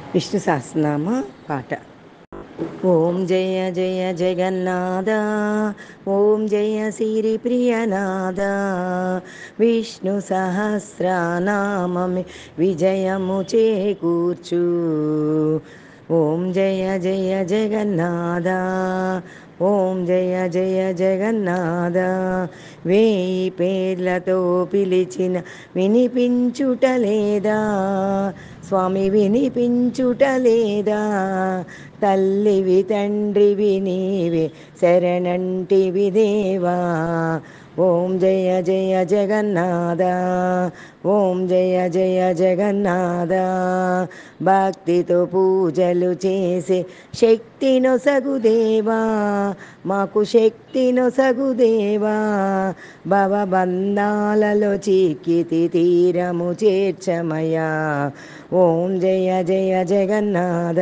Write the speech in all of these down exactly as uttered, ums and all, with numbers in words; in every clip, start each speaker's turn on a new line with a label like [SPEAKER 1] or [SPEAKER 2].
[SPEAKER 1] విష్ణు సహస్రనామ పాట. ఓం జయ జయ జగన్నాథ, ఓం జయ సిరి ప్రియనాథ, విష్ణు సహస్రనామమే విజయము చేకూర్చు. ఓం జయ జయ జగన్నాథ, ఓం జయ జయ జగన్నాథ, వేయి పేర్లతో పిలిచిన వినిపించుటలేదా స్వామి, వినిపించుటలేదా? తల్లివి తండ్రివి నీవే శరణంటివి దేవా. ఓం జయ జయ జగన్నాథ, ఓం జయ జయ జగన్నాథ, భక్తితో పూజలు చేసే శక్తినొసగుదేవా, మాకు శక్తినొసగుదేవా. భవబంధాలలో చిక్కితి తీరము చేర్చమయా. ఓం జయ జయ జగన్నాథ,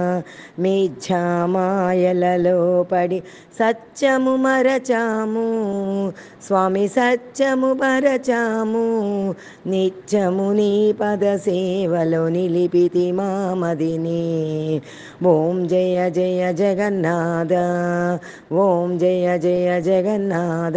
[SPEAKER 1] మిథ్యామాయలలో పడి సత్యము మరచాము స్వామి, సత్యము మరచాము. నిత్యము నీ పద సేవలో నిలిపితి మామదిని. ఓం జయ జయ జగన్నాథ, ఓం జయ జయ జగన్నాథ,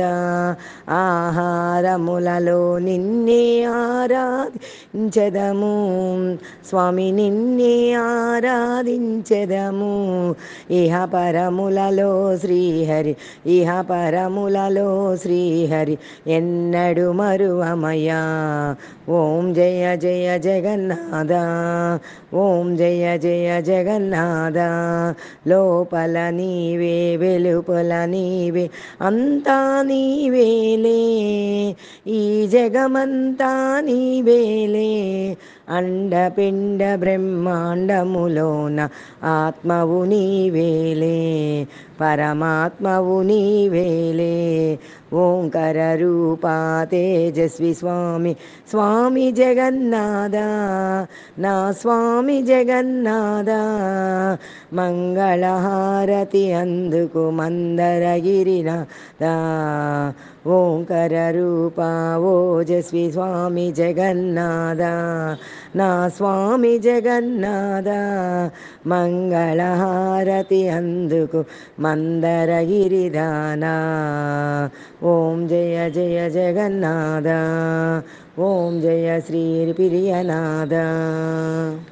[SPEAKER 1] ఆహారములలో నిన్నే ఆరాధించెదము స్వామి, నిన్నే ఆరాధించెదము. ఇహ పరములలో శ్రీహరి, ఇహ పరములలో శ్రీహరి ఎన్నడు మరువమయా. ఓం జయ జయ జగన్నాథ, ఓం జయ జయ జగన్నాథ, లోపల నీవే వెలుపల నీవే అంతా నీవేలే, ఈ జగమంతా నీవేలే. అండపిండ బ్రహ్మాండములోన ఆత్మవు నీవేలే, పరమాత్మవు నీవేలే. ఓంకార రూపా తేజస్వి స్వామి, స్వామి జగన్నాథ, నా స్వామి జగన్నాథ. మంగళహారతి అందుకు మందరగిరినాథ. ఓంకార రూపా ఓజస్వి స్వామి జగన్నాథ, నా స్వామి జగన్నాథ. మంగళహారతి అందుకు మందరగిరిదానా. ఓం జయ జయ జగన్నాథ, ఓం జయ శ్రీ ప్రియనాథ.